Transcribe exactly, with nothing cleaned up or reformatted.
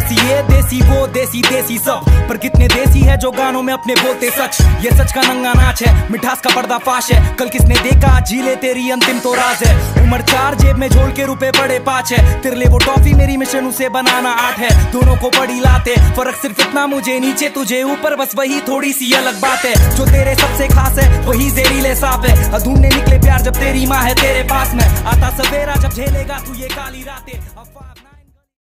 देसी ये देसी वो देसी देसी सब, पर कितने देसी है जो गानों में अपने बोलते सच। ये सच का नंगा नाच है, मिठास का पर्दाफाश है, कल किसने देखा झीले तेरी अंतिम तो राज है। उम्र चार जेब में झोल के रुपए पड़े पाँच है, तेरे लिए वो टॉफी मेरी मिशन उसे बनाना आठ है। दोनों को बड़ी लाते, फर्क सिर्फ इतना मुझे नीचे तुझे ऊपर, बस वही थोड़ी सी अलग बात है। जो तेरे सबसे खास है वही जहरीले सांप है, ढूंढने निकले प्यार जब तेरी माँ है तेरे पास में। आता सवेरा जब झेलेगा तू ये काली रातें।